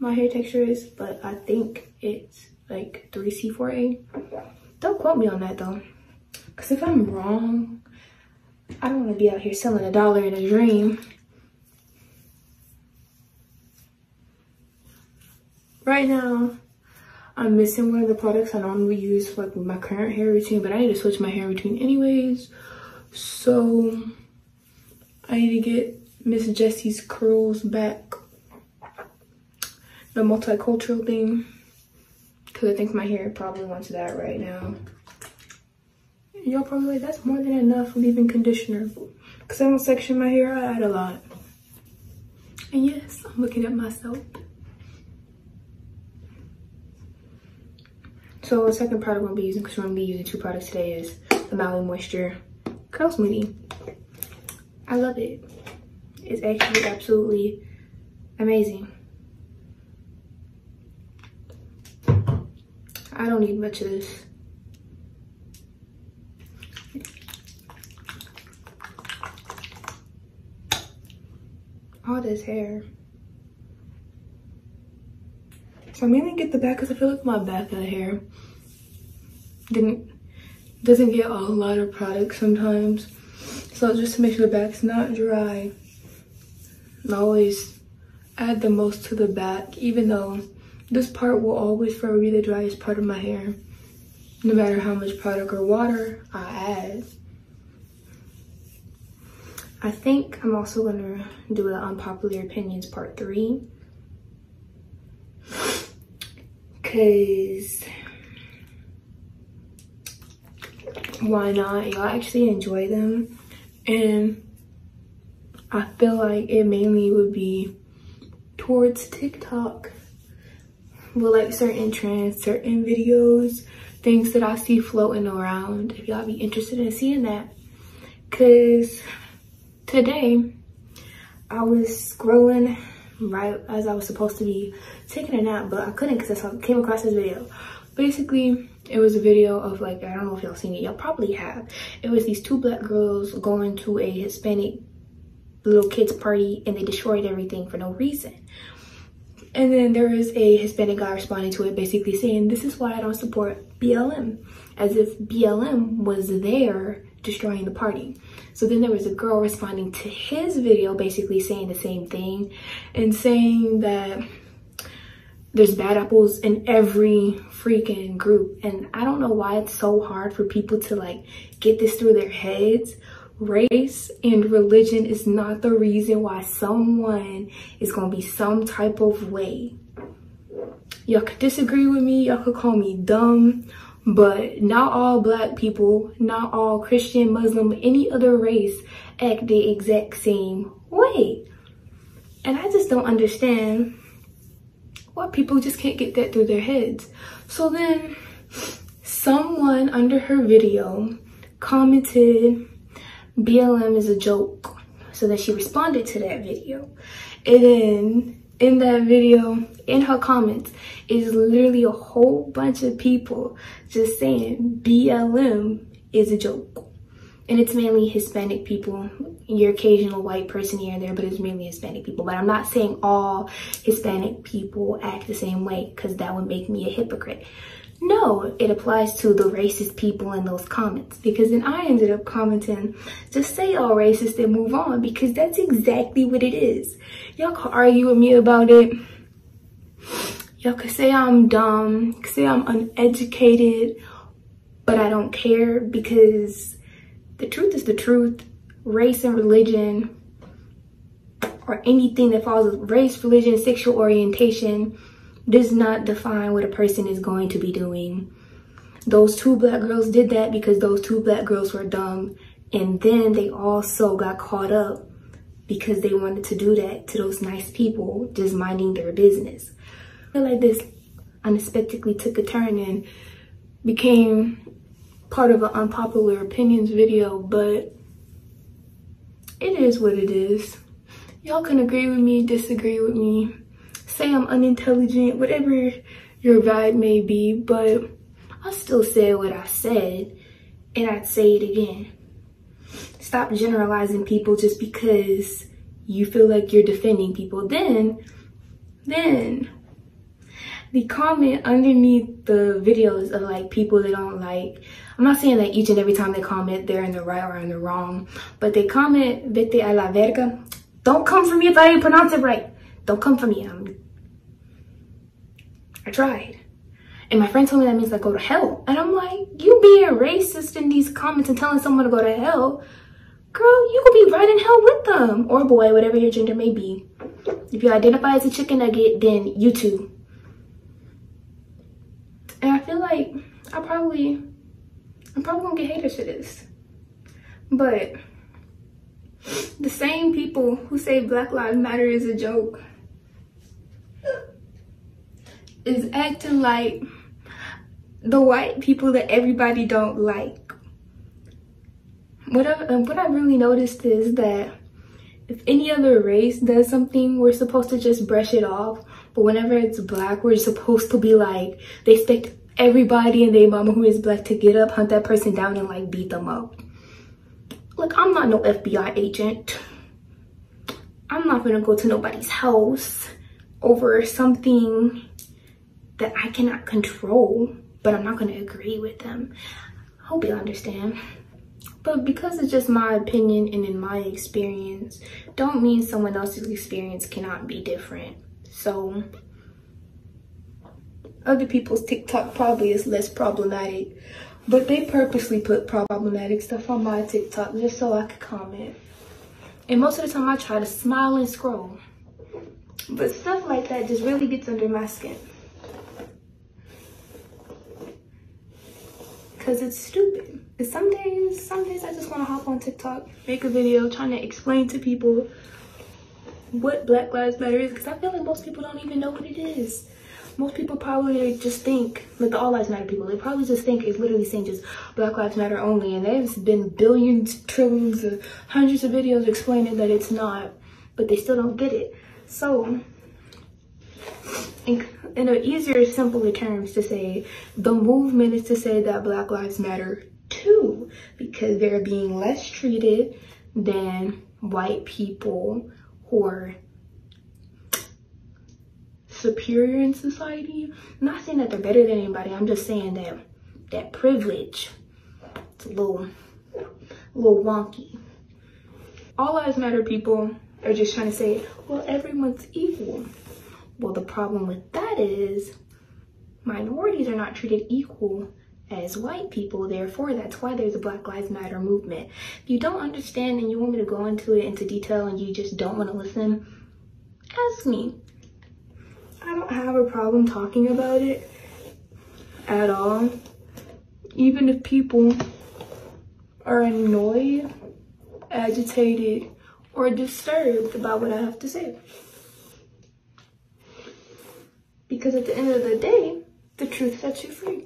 my hair texture is, but I think it's like 3C4A. Don't quote me on that though, because if I'm wrong, I don't want to be out here selling $1 in a dream. Right now, I'm missing one of the products I normally use for like my current hair routine, but I need to switch my hair routine anyways. So I need to get Miss Jessie's curls back, the multicultural thing, because I think my hair probably wants that right now. Y'all probably like, that's more than enough leave-in conditioner, because I don't section my hair, I add a lot. And yes, I'm looking at myself. So the second product we'll be using, because we're going to be using 2 products today, is the Maui Moisture Curl Smoothie. I love it. It's actually absolutely amazing. I don't need much of this. All this hair. So I mainly get the back because I feel like my back of the hair doesn't get a lot of product sometimes. So just to make sure the back's not dry, I always add the most to the back, even though this part will always forever be the driest part of my hair, no matter how much product or water I add. I think I'm also gonna do the unpopular opinions part 3, because why not? Y'all actually enjoy them, and I feel like it mainly would be towards TikTok with like certain trends, certain videos, things that I see floating around, if y'all be interested in seeing that. Because today I was scrolling right as I was supposed to be taking a nap, but I couldn't because I came across this video. Basically, it was a video of like, I don't know if y'all seen it, y'all probably have. It was these 2 black girls going to a Hispanic little kids party, and they destroyed everything for no reason. And then there is a Hispanic guy responding to it, basically saying, this is why I don't support BLM, as if BLM was there destroying the party. So then there was a girl responding to his video, basically saying the same thing, and saying that there's bad apples in every freaking group. And I don't know why it's so hard for people to like get this through their heads. Race and religion is not the reason why someone is gonna be some type of way. Y'all could disagree with me, y'all could call me dumb, but not all black people, not all Christian, Muslim, any other race act the exact same way. And I just don't understand why people just can't get that through their heads. So then someone under her video commented, BLM is a joke. So then she responded to that video. And then in that video, in her comments, is literally a whole bunch of people just saying BLM is a joke. And it's mainly Hispanic people. Your occasional white person here and there, but it's mainly Hispanic people. But I'm not saying all Hispanic people act the same way, because that would make me a hypocrite. No, it applies to the racist people in those comments, because then I ended up commenting, just say all racist and move on, because that's exactly what it is. Y'all can argue with me about it. Y'all could say I'm dumb, say I'm uneducated, but I don't care, because the truth is the truth. Race and religion, or anything that falls with race, religion, sexual orientation, does not define what a person is going to be doing. Those 2 black girls did that because those 2 black girls were dumb, and then they also got caught up because they wanted to do that to those nice people just minding their business. I feel like this unexpectedly took a turn and became part of an unpopular opinions video, but it is what it is. Y'all can agree with me, disagree with me, say I'm unintelligent, whatever your vibe may be, but I still said what I said, and I'd say it again. Stop generalizing people just because you feel like you're defending people. Then the comment underneath the videos of like people they don't like, I'm not saying that each and every time they comment they're in the right or in the wrong, but they comment vete a la verga. Don't come for me if I didn't pronounce it right. Don't come for me. I tried. And my friend told me that means like go to hell. And I'm like, you being racist in these comments and telling someone to go to hell, girl, you could be right in hell with them. Or boy, whatever your gender may be. If you identify as a chicken nugget, then you too. And I feel like I'm probably gonna get haters for this. But the same people who say Black Lives Matter is a joke is acting like the white people that everybody don't like. What I really noticed is that if any other race does something, we're supposed to just brush it off. But whenever it's black, we're supposed to be like, they expect everybody and their mama who is black to get up, hunt that person down, and like beat them up. Look, I'm not no FBI agent. I'm not gonna go to nobody's house over something that I cannot control, but I'm not gonna agree with them. I hope you understand. But because it's just my opinion and in my experience, don't mean someone else's experience cannot be different. So other people's TikTok probably is less problematic, but they purposely put problematic stuff on my TikTok just so I could comment. And most of the time I try to smile and scroll, but stuff like that just really gets under my skin. Cause it's stupid. And some days I just want to hop on TikTok, make a video trying to explain to people what Black Lives Matter is, because I feel like most people don't even know what it is. Most people probably just think, like the All Lives Matter people, they probably just think it's literally saying just Black Lives Matter only, and there's been billions, trillions, hundreds of videos explaining that it's not, but they still don't get it. So in an easier, simpler terms to say, the movement is to say that Black Lives Matter too, because they're being less treated than white people who are superior in society. I'm not saying that they're better than anybody, I'm just saying that that privilege, it's a little wonky. All Lives Matter people are just trying to say, well, everyone's equal. Well, the problem with that is minorities are not treated equal as white people. Therefore, that's why there's a Black Lives Matter movement. If you don't understand and you want me to go into it into detail and you just don't want to listen, ask me. I don't have a problem talking about it at all. Even if people are annoyed, agitated, or disturbed about what I have to say. Because at the end of the day, the truth sets you free.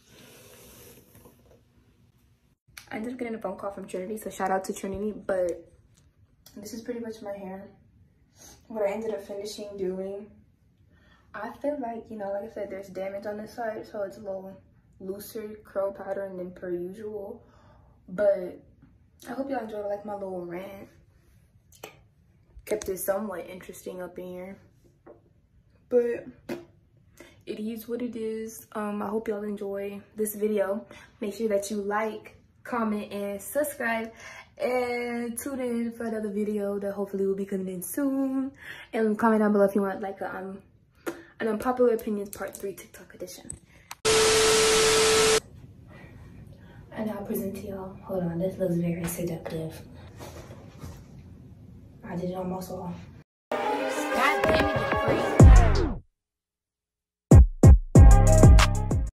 I ended up getting a phone call from Trinity, so shout out to Trinity, but this is pretty much my hair. What I ended up finishing doing, I feel like, you know, like I said, there's damage on this side, so it's a little looser curl pattern than per usual. But I hope y'all enjoyed like my little rant. Kept it somewhat interesting up in here. But it is what it is. I hope y'all enjoy this video. Make sure that you like, comment, and subscribe. And tune in for another video that hopefully will be coming in soon. And comment down below if you want like an Unpopular Opinions Part 3 TikTok edition. And I'll present to y'all. Hold on, this looks very seductive. I did it almost all. God damn it.